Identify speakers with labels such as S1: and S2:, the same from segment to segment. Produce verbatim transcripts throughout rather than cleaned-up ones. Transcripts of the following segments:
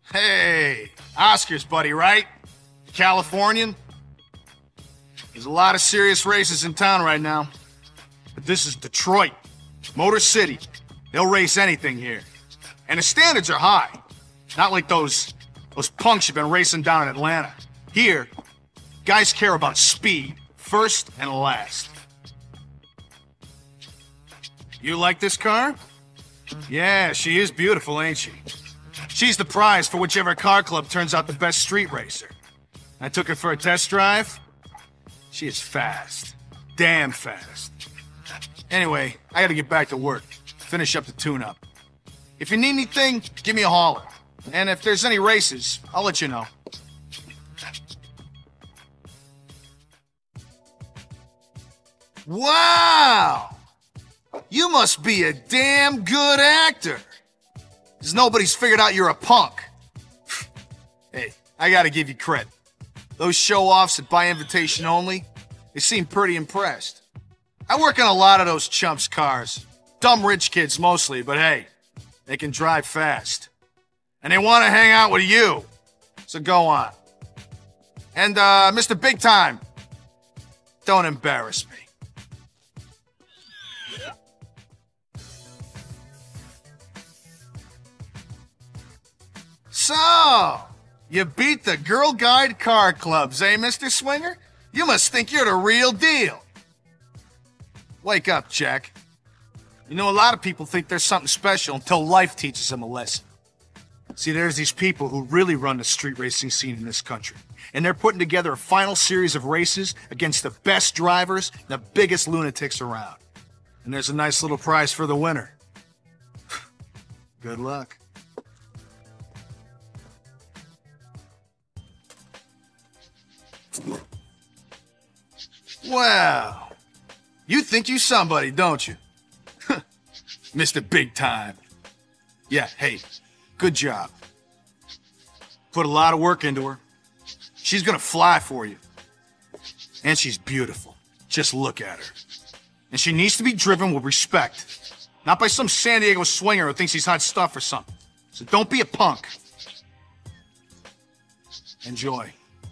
S1: Hey, Oscar's buddy, right? Californian? There's a lot of serious races in town right now. But this is Detroit. Motor City. They'll race anything here. And the standards are high. Not like those, those punks you've been racing down in Atlanta. Here, guys care about speed, first and last. You like this car? Yeah, she is beautiful, ain't she? She's the prize for whichever car club turns out the best street racer. I took her for a test drive. She is fast. Damn fast. Anyway, I gotta get back to work. Finish up the tune-up. If you need anything, give me a holler. And if there's any races, I'll let you know. Wow! You must be a damn good actor. Because nobody's figured out you're a punk. Hey, I gotta give you credit. Those show-offs that buy invitation only, they seem pretty impressed. I work on a lot of those chumps' cars. Dumb rich kids mostly, but hey, they can drive fast. And they want to hang out with you. So go on. And, uh, Mister Big Time, don't embarrass me. So, you beat the Girl Guide car clubs, eh, Mister Swinger? You must think you're the real deal. Wake up, Jack. You know, a lot of people think there's something special until life teaches them a lesson. See, there's these people who really run the street racing scene in this country. And they're putting together a final series of races against the best drivers and the biggest lunatics around. And there's a nice little prize for the winner. Good luck. Well, you think you somebody, don't you? Mister Big Time. Yeah, hey, good job. Put a lot of work into her. She's gonna fly for you. And she's beautiful. Just look at her. And she needs to be driven with respect. Not by some San Diego swinger who thinks he's hot stuff or something. So don't be a punk. Enjoy.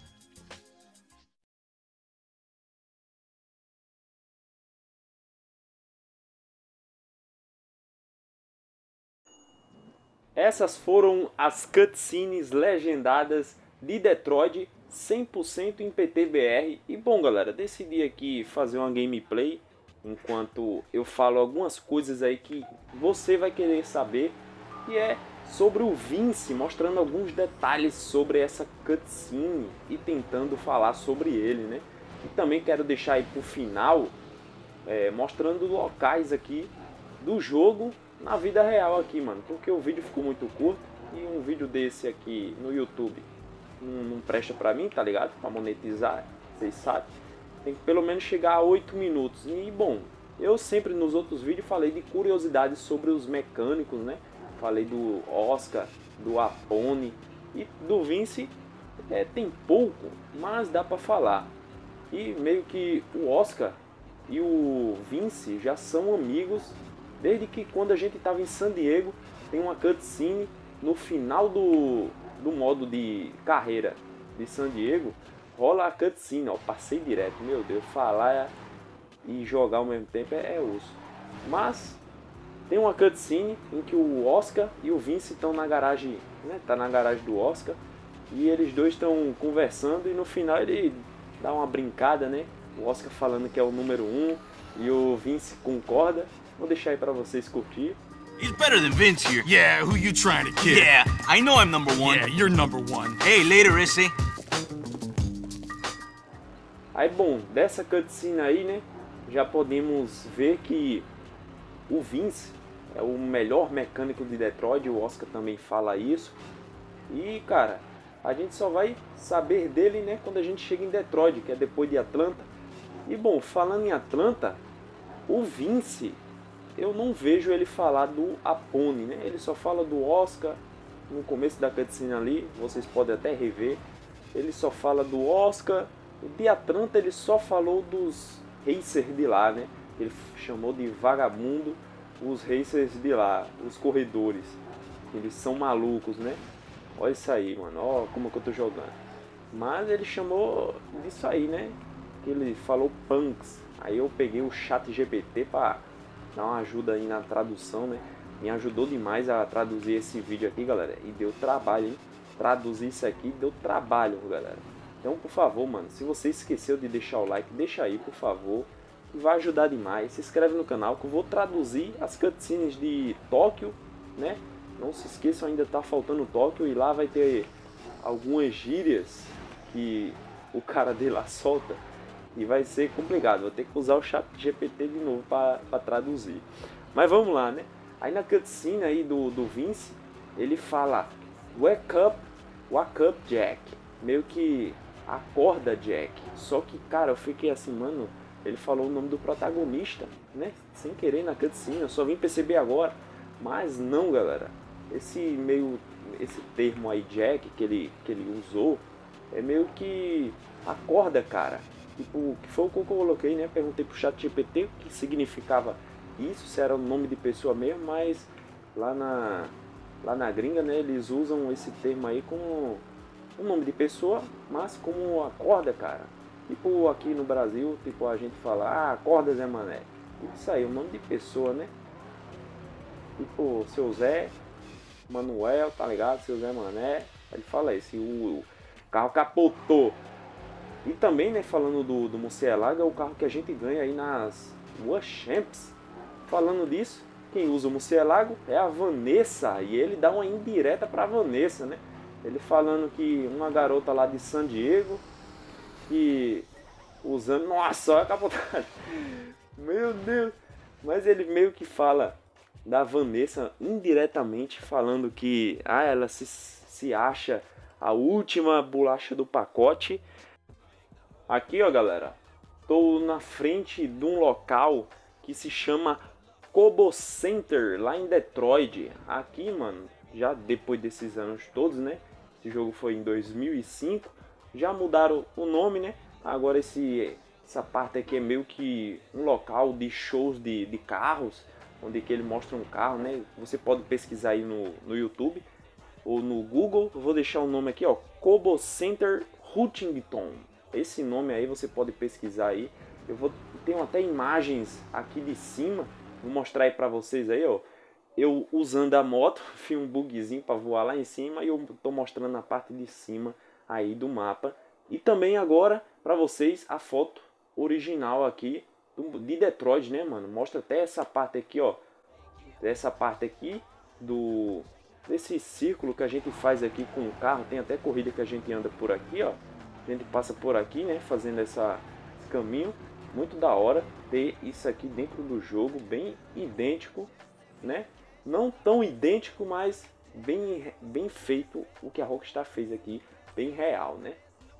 S2: Essas foram as cutscenes legendadas de Detroit, cem por cento em P T B R. E bom, galera, decidi aqui fazer uma gameplay enquanto eu falo algumas coisas aí que você vai querer saber. E é sobre o Vince, mostrando alguns detalhes sobre essa cutscene e tentando falar sobre ele, né? E também quero deixar aí pro final, é, mostrando locais aqui do jogo na vida real aqui, mano, porque o vídeo ficou muito curto e um vídeo desse aqui no YouTube não, não presta pra mim, tá ligado? Pra monetizar, vocês sabem. Tem que pelo menos chegar a oito minutos. E bom, eu sempre nos outros vídeos falei de curiosidades sobre os mecânicos, né? Falei do Oscar, do Apone e do Vince. É, tem pouco, mas dá pra falar. E meio que o Oscar e o Vince já são amigos desde que quando a gente estava em San Diego. Tem uma cutscene no final do, do modo de carreira de San Diego. Rola a cutscene, ó, passei direto. Meu Deus, falar e jogar ao mesmo tempo é, é osso. Mas tem uma cutscene em que o Oscar e o Vince estão na garagem, né? Tá na garagem do Oscar. E eles dois estão conversando e no final ele dá uma brincada, né? O Oscar falando que é o número um e o Vince concorda. Vou deixar aí pra vocês curtir.
S3: He's better than Vince here.
S1: Yeah, who you trying to kid?
S3: Yeah, I know I'm number one.
S1: Yeah, you're number one.
S3: Hey, later, Issy.
S2: Aí, bom, dessa cutscene aí, né, já podemos ver que o Vince é o melhor mecânico de Detroit. O Oscar também fala isso. E, cara, a gente só vai saber dele, né, quando a gente chega em Detroit, que é depois de Atlanta. E, bom, falando em Atlanta, o Vince, eu não vejo ele falar do Apone, né? Ele só fala do Oscar no começo da cutscene ali, vocês podem até rever. Ele só fala do Oscar. De Atlanta ele só falou dos racers de lá, né? Ele chamou de vagabundo os racers de lá, os corredores. Eles são malucos, né? Olha isso aí, mano. Ó como que eu tô jogando. Mas ele chamou disso aí, né? Que ele falou punks. Aí eu peguei o chat G P T pra dar uma ajuda aí na tradução, né? Me ajudou demais a traduzir esse vídeo aqui, galera. E deu trabalho, hein? Traduzir isso aqui deu trabalho, galera. Então, por favor, mano, se você esqueceu de deixar o like, deixa aí, por favor. Vai ajudar demais. Se inscreve no canal que eu vou traduzir as cutscenes de Tóquio, né? Não se esqueçam, ainda tá faltando Tóquio e lá vai ter algumas gírias que o cara de lá solta e vai ser complicado. Vou ter que usar o chat G P T de novo para traduzir. Mas vamos lá, né? Aí na cutscene aí do, do Vince, ele fala Wake up, wake up Jack. Meio que acorda Jack. Só que, cara, eu fiquei assim, mano, ele falou o nome do protagonista, né? Sem querer na cutscene, eu só vim perceber agora. Mas não, galera. Esse meio, esse termo aí, Jack, que ele, que ele usou, é meio que acorda, cara. Tipo, que foi o que eu coloquei, né? Perguntei pro chat G P T o que significava isso, se era o nome de pessoa mesmo, mas lá na, lá na gringa, né, eles usam esse termo aí como o nome de pessoa, mas como acorda, cara. Tipo aqui no Brasil, tipo a gente fala, ah, acorda Zé Mané. Isso aí, o nome de pessoa, né? Tipo, seu Zé Manuel, tá ligado? Seu Zé Mané. Ele fala isso, o, o carro capotou. E também, né, falando do, do Murcielago, é o carro que a gente ganha aí nas World Champs. Falando disso, quem usa o Murcielago é a Vanessa. E ele dá uma indireta pra Vanessa, né? Ele falando que uma garota lá de San Diego, que usando... Nossa, olha a capotagem. Meu Deus. Mas ele meio que fala da Vanessa indiretamente, falando que ah, ela se, se acha a última bolacha do pacote. Aqui, ó, galera, tô na frente de um local que se chama Cobo Center, lá em Detroit. Aqui, mano, já depois desses anos todos, né? Esse jogo foi em dois mil e cinco. Já mudaram o nome, né? Agora esse, essa parte aqui é meio que um local de shows de, de carros, onde que ele mostra um carro, né? Você pode pesquisar aí no, no YouTube ou no Google. Eu vou deixar o nome aqui, ó, Cobo Center Huntington. Esse nome aí você pode pesquisar aí. Eu vou tenho até imagens aqui de cima. Vou mostrar aí para vocês aí, ó. Eu usando a moto, fiz um bugzinho para voar lá em cima e eu tô mostrando a parte de cima aí do mapa. E também agora para vocês a foto original aqui de Detroit, né, mano? Mostra até essa parte aqui, ó. Essa parte aqui do desse círculo que a gente faz aqui com o carro. Tem até corrida que a gente anda por aqui, ó. A gente passa por aqui, né, fazendo essa, esse caminho. Muito da hora ter isso aqui dentro do jogo, bem idêntico, né? Não tão idêntico, mas bem, bem feito o que a Rockstar fez aqui, bem real, né?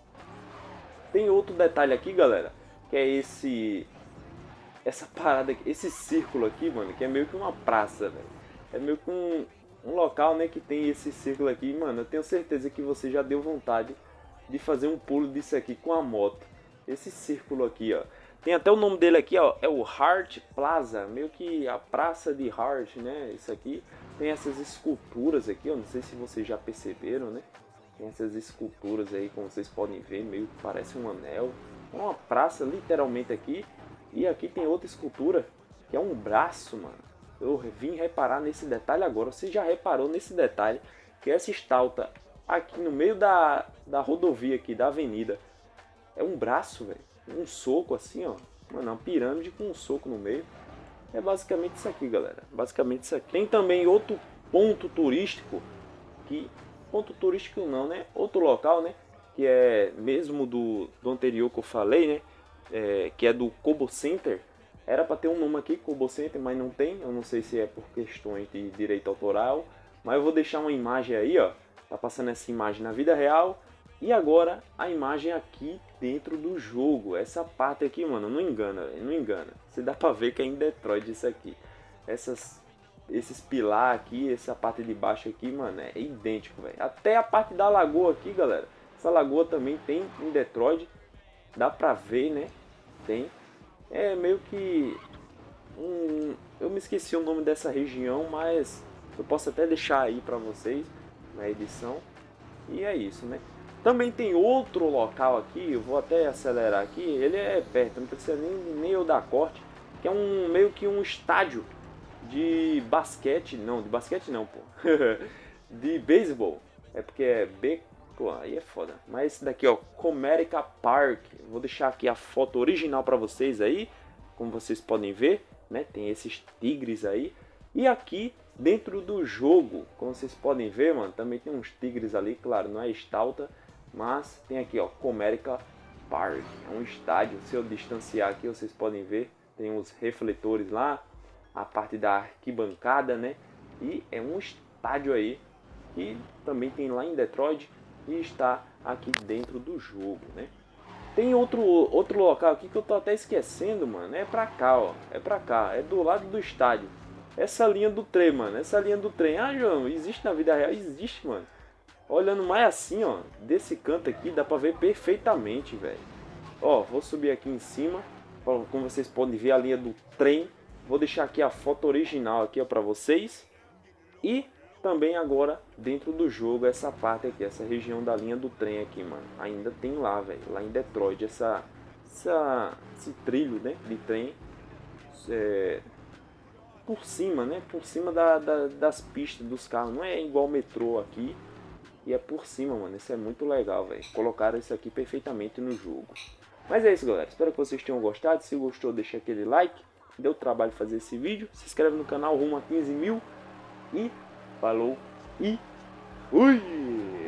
S2: Tem outro detalhe aqui, galera, que é esse essa parada aqui, esse círculo aqui, mano, que é meio que uma praça, velho. É meio que um, um local, né, que tem esse círculo aqui, mano. Eu tenho certeza que você já deu vontade de fazer um pulo disso aqui com a moto. Esse círculo aqui, ó. Tem até o nome dele aqui, ó, é o Hart Plaza, meio que a praça de Hart, né? Isso aqui tem essas esculturas aqui, ó, não sei se vocês já perceberam, né? Tem essas esculturas aí, como vocês podem ver, meio que parece um anel. É uma praça literalmente aqui. E aqui tem outra escultura, que é um braço, mano. Eu vim reparar nesse detalhe agora. Você já reparou nesse detalhe que essa estátua aqui no meio da, da rodovia aqui, da avenida, é um braço, velho. Um soco assim, ó. Mano, uma pirâmide com um soco no meio. É basicamente isso aqui, galera. Basicamente isso aqui. Tem também outro ponto turístico. Que, ponto turístico não, né? Outro local, né? Que é mesmo do, do anterior que eu falei, né? É, que é do Cobo Center. Era para ter um nome aqui, Cobo Center, mas não tem. Eu não sei se é por questões de direito autoral. Mas eu vou deixar uma imagem aí, ó. Tá passando essa imagem na vida real. E agora a imagem aqui dentro do jogo. Essa parte aqui, mano, não engana, não engana. Você dá pra ver que é em Detroit isso aqui. Essas, esses pilar aqui, essa parte de baixo aqui, mano, é idêntico, velho. Até a parte da lagoa aqui, galera. Essa lagoa também tem em Detroit. Dá pra ver, né? Tem. É meio que... Um, eu me esqueci o nome dessa região, mas eu posso até deixar aí pra vocês na edição. E é isso, né? Também tem outro local aqui, eu vou até acelerar aqui, ele é perto, não precisa nem, nem eu dar corte, que é um meio que um estádio de basquete, não, de basquete não, pô, de beisebol, é porque é B, pô, aí é foda, mas esse daqui, ó, Comerica Park, vou deixar aqui a foto original pra vocês aí, como vocês podem ver, né, tem esses tigres aí, e aqui dentro do jogo, como vocês podem ver, mano, também tem uns tigres ali, claro, não é estalta, mas tem aqui, ó, Comerica Park, é um estádio, se eu distanciar aqui, vocês podem ver, tem os refletores lá, a parte da arquibancada, né, e é um estádio aí, que também tem lá em Detroit, e está aqui dentro do jogo, né. Tem outro, outro local aqui que eu tô até esquecendo, mano, é pra cá, ó, é pra cá, é do lado do estádio, essa linha do trem, mano, essa linha do trem, ah, João, existe na vida real? Existe, mano. Olhando mais assim, ó, desse canto aqui, dá pra ver perfeitamente, velho. Ó, vou subir aqui em cima, como vocês podem ver a linha do trem. Vou deixar aqui a foto original aqui, ó, pra vocês. E também agora, dentro do jogo, essa parte aqui, essa região da linha do trem aqui, mano. Ainda tem lá, velho, lá em Detroit, essa, essa, esse trilho, né, de trem. É, por cima, né, por cima da, da, das pistas dos carros. Não é igual o metrô aqui. E é por cima, mano. Isso é muito legal, velho. Colocaram isso aqui perfeitamente no jogo. Mas é isso, galera. Espero que vocês tenham gostado. Se gostou, deixa aquele like. Deu trabalho fazer esse vídeo. Se inscreve no canal rumo a quinze mil. E falou. E fui!